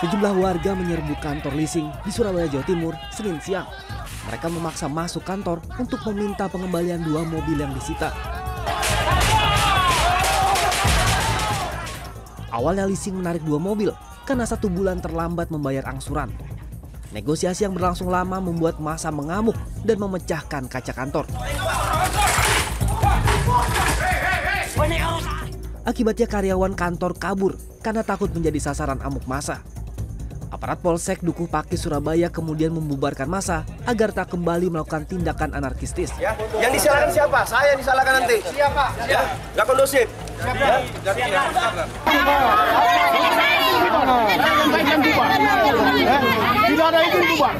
Sejumlah warga menyerbu kantor leasing di Surabaya, Jawa Timur, Senin siang. Mereka memaksa masuk kantor untuk meminta pengembalian 2 mobil yang disita. Awalnya leasing menarik 2 mobil karena 1 bulan terlambat membayar angsuran. Negosiasi yang berlangsung lama membuat massa mengamuk dan memecahkan kaca kantor. Akibatnya karyawan kantor kabur karena takut menjadi sasaran amuk massa. Aparat Polsek Dukuh Pakis Surabaya kemudian membubarkan massa agar tak kembali melakukan tindakan anarkistis. Ya, yang disalahkan siapa? Saya yang disalahkan nanti. Siapa? Ya, nggak kondusif. Tidak ada itu bubar.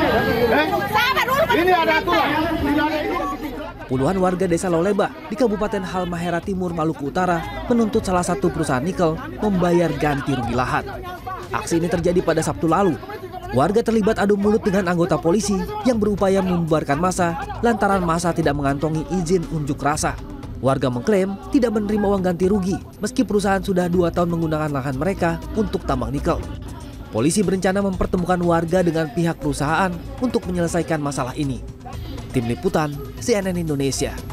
Ini ada aturan. Puluhan warga desa Loleba di Kabupaten Halmahera Timur, Maluku Utara menuntut salah satu perusahaan nikel membayar ganti rugi lahan. Aksi ini terjadi pada Sabtu lalu. Warga terlibat adu mulut dengan anggota polisi yang berupaya membubarkan massa lantaran massa tidak mengantongi izin unjuk rasa. Warga mengklaim tidak menerima uang ganti rugi meski perusahaan sudah 2 tahun menggunakan lahan mereka untuk tambang nikel. Polisi berencana mempertemukan warga dengan pihak perusahaan untuk menyelesaikan masalah ini. Tim Liputan CNN Indonesia.